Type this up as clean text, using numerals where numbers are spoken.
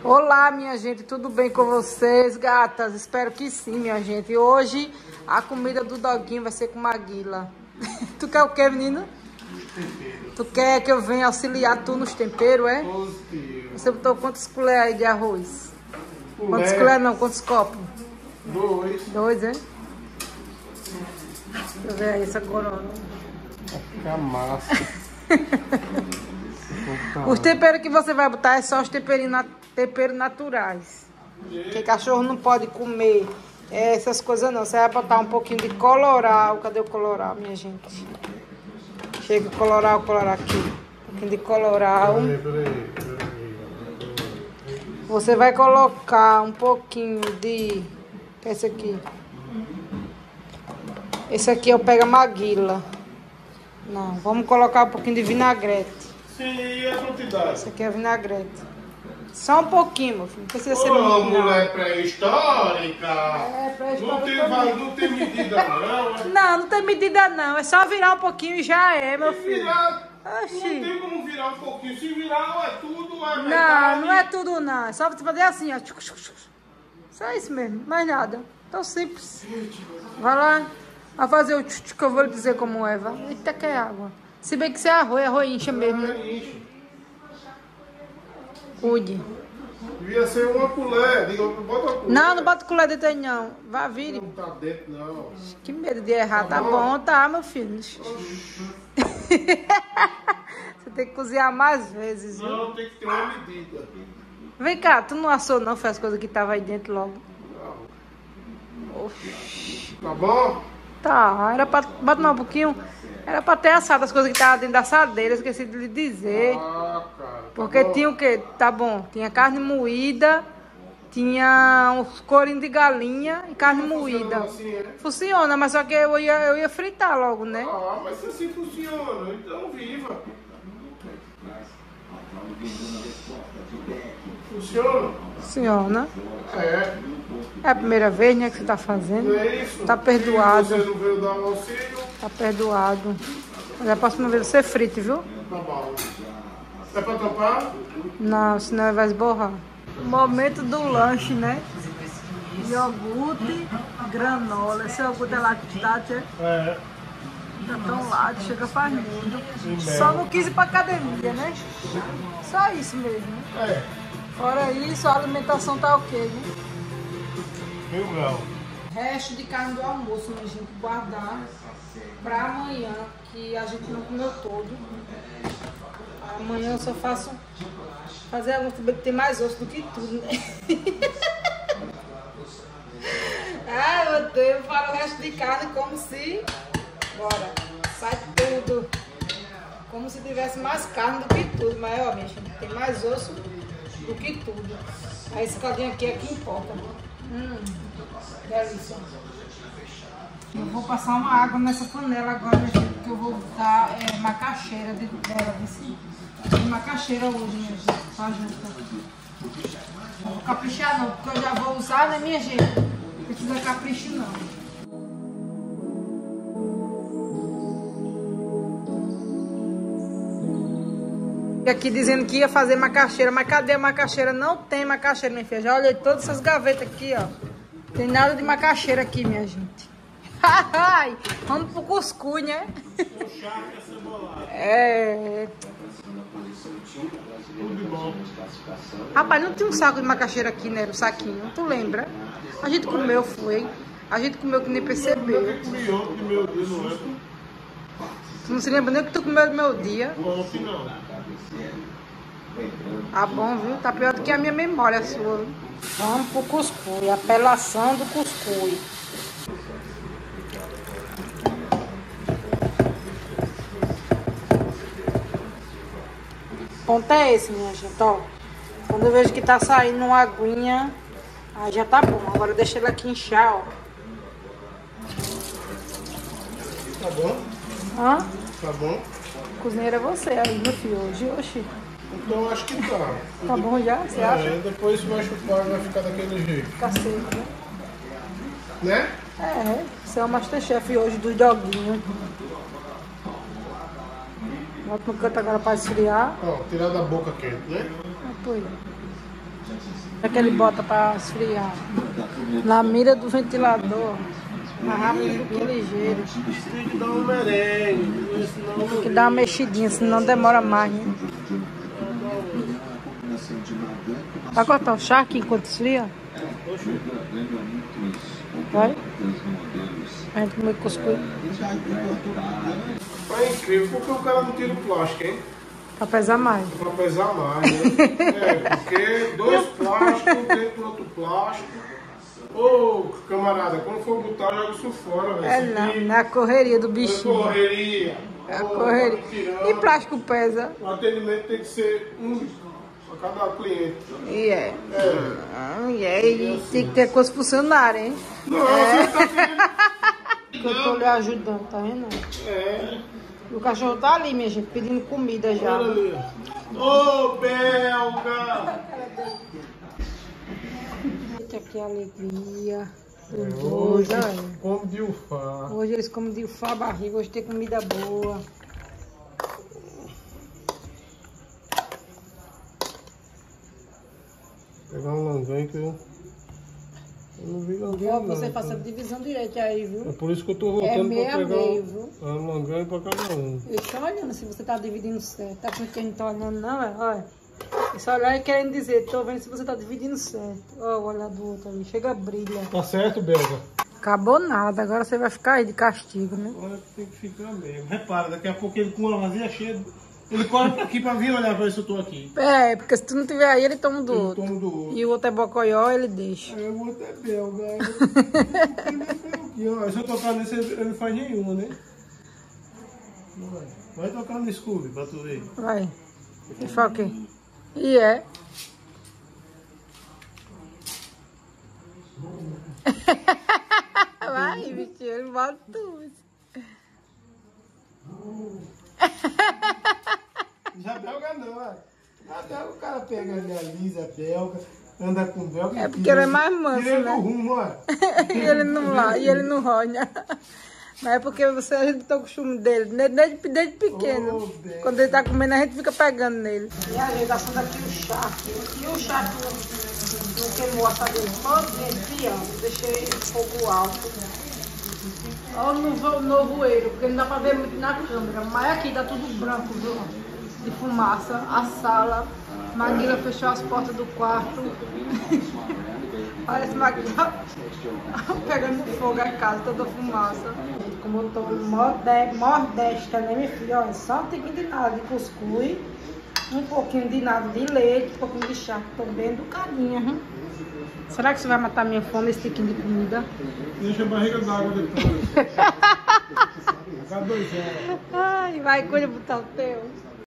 Olá, minha gente, tudo bem com vocês, gatas? Espero que sim, minha gente. Hoje a comida do doguinho vai ser com maguila. Tu quer o quê, menino? Tu quer que eu venha auxiliar tu nos temperos, é? Positivo. Você botou quantas colheres aí de arroz? Quantas colheres não? Quantos copos? 2. 2, é? Deixa eu ver aí essa corona. Vai ficar massa. Os temperos que você vai botar é só os temperos naturais. Porque cachorro não pode comer essas coisas não. Você vai botar um pouquinho de coloral. Cadê o coloral, minha gente? Chega o coloral aqui. Um pouquinho de coloral. Peraí. Você vai colocar um pouquinho de... Que é esse aqui? Esse aqui eu pego a maguila. Não, vamos colocar um pouquinho de vinagrete. Sim, e a quantidade? Esse aqui é vinagrete. Só um pouquinho, meu filho. Não precisa ser Ô, muito, não. mulher pré-histórica. É, pré-histórica. Não tem medida, não. Não tem medida, não. É só virar um pouquinho e já é, meu filho. Virar, Oxi. não tem como virar um pouquinho. Se virar, ou é tudo, ou é Não, metade. não é tudo, não. É só você fazer assim, ó. Só isso mesmo. Mais nada. Tão simples. Vai lá. Vai fazer o tchuc que eu vou lhe dizer como é, vai. Eita, que é água. Se bem que isso é arroz incha mesmo, né? Cuide. Devia ser uma colher. Diga, bota uma colher. Não bota colher dentro aí, não. Vá, vire. Não tá dentro, não. Que medo de errar. Tá Tá bom, bom? tá, meu filho. Você tem que cozinhar mais vezes, viu? Não, tem que ter uma medida. Vem cá, tu não assou não? Foi as coisas que estavam aí dentro logo. Tá bom? Tá, era pra... Bota mais um pouquinho. Era pra ter assado as coisas que estavam dentro da assadeira. Esqueci de lhe dizer. Ah, cara. Tá Porque bom. tinha o quê? Tá bom. Tinha carne moída. Tinha uns corinhos de galinha e carne moída. Assim, é? Funciona, mas só que eu ia fritar logo, né? Ah, mas se assim funciona, então viva. Funciona? Funciona. É. É a primeira vez, né, que você tá fazendo. Não é isso? Tá perdoado. Você não veio dar um auxílio? Tá perdoado. Mas a próxima vez você frite, viu? Tá bom. É pra tampar? Não, senão vai esborrar. Momento do lanche, né? Iogurte, granola. Esse iogurte é lactate, é? É. Tá tão lácteo, chega faz muito. mel. Só não quis ir pra academia, né? Só isso mesmo. É. Fora isso, a alimentação tá ok, né? 1000 graus. Resto de carne do almoço, minha gente, guardar pra amanhã, que a gente não comeu todo. Amanhã eu só faço fazer algo que tem mais osso do que tudo, né? Ai, meu Deus, para o resto de carne como se... Bora, sai tudo. Como se tivesse mais carne do que tudo. Mas, ó, minha gente, tem mais osso do que tudo. Aí esse caldinho aqui é que importa. Delícia. Eu vou passar uma água nessa panela agora, minha gente, porque eu vou botar macaxeira dentro dela. Tem macaxeira hoje, minha gente, tá junto. Não vou caprichar não, porque eu já vou usar, né, minha gente? Não precisa capricho não. Aqui dizendo que ia fazer macaxeira, mas cadê a macaxeira? Não tem macaxeira, minha filha. Já olhei todas essas gavetas aqui, ó. Tem nada de macaxeira aqui, minha gente. Vamos pro cuscuz, né? É. Tudo bom. Rapaz, não tinha um saco de macaxeira aqui, né? O saquinho, tu lembra? A gente comeu, foi. A gente comeu que nem percebeu. Eu comi ontem de meu dia, não é? Tu não se lembra nem o que tu comeu no meu dia. Ontem não. Tá bom, viu? Tá pior do que a minha memória sua, viu? Vamos pro cuscuz, apelação do cuscuz. O ponto é esse, minha gente, ó. Quando eu vejo que tá saindo uma aguinha, aí já tá bom. Agora deixa ele aqui inchar, ó. Tá bom? Hã? Tá bom? Cozinheiro é você aí, meu filho, hoje, oxi. Então acho que tá. Tá bom já? Você acha? Depois vai chupar e vai ficar daquele jeito. Fica seco, né? Né? É, você é o Masterchef hoje dos doguinhos. Bota no canto agora pra esfriar. Ó, tirar da boca quente, né? Apoio. É que ele bota pra esfriar. Na mira do ventilador. Mais rápido do que ligeiro. Tem que dar um merengue, senão Tem que dar uma mexidinha, senão demora mais, né? Vai cortar o charque enquanto esfria? Vai? A gente comer cuscuz. é incrível, porque o cara não tira o plástico, hein? Pra pesar mais. Pra pesar mais, né? Porque 2 plásticos dentro do outro plástico. Ô, camarada, quando for botar, joga isso fora, velho. É não, não é a correria do bichinho. Correria. É a correria. E plástico pesa. O atendimento tem que ser um para cada cliente. E é. E tem que ter coisa funcionária, hein? Não, você tá querendo. Eu tô lhe ajudando, tá vendo? É. E o cachorro tá ali, minha gente, pedindo comida já. Olha ali. Ô, belga! Eita, que alegria. Hoje Olha. come de ufá. Hoje eles comem de ufá a barriga, hoje tem comida boa. Pegar um langanho que eu não vi langanho. Ó, não, você tá? faça a divisão direita aí, viu? É por isso que eu tô voltando meio pra a pegar meio, viu? um langanho pra cada um. Eu estou olhando se você tá dividindo certo. Tá com quem não tá olhando, não, é? Olha. É só olhar e querendo dizer, tô vendo se você tá dividindo certo. Ó, o olhar do outro ali. Chega, brilha. Tá certo, belga? Acabou nada, agora você vai ficar aí de castigo, né? Agora tem que ficar mesmo. Repara, daqui a pouco ele com uma vazia cheia. Ele corre aqui pra vir olhar pra ver se eu tô aqui. É, porque se tu não tiver aí, ele toma do Eu outro. tomo do outro. E o outro é bocoió, ele deixa. Aí eu vou até belga. Ó, se eu tocar nesse, ele não faz nenhuma, né? Vai tocar no Scooby pra tu ver. Vai. Ele fala o quê? E é. Vai, bichinho, ele bota tudo. Já belga não, ó. A belga o cara pega ali a Lisa, belga, anda com belga. É porque ele é mais manso, tira ele né? do rumo, ó. E ele não lá, e ele não ronha. Mas é porque você, a gente tem o costume dele, desde pequeno. Oh, Deus. Quando ele tá comendo, a gente fica pegando nele. E a gente assando aqui o charque. E o charque não queimou a assadeira todinha, enfiando. Deixei o fogo alto. Olha o nevoeiro, porque não dá pra ver muito na câmera. Mas aqui tá tudo branco, viu? De fumaça. A sala. Maguila fechou as portas do quarto. Parece Maguila pegando fogo a casa, toda fumaça. Como eu tô mordesta, né, minha filha? Olha, só um tiquinho de nada de cuscuz, um pouquinho de nada de leite, um pouquinho de chá. Tô bem educadinha, hein? Será que você vai matar minha fome, esse tiquinho de comida? Deixa a barriga d'água depois. Cada 2 horas. Ai, vai, cuida botar o teu.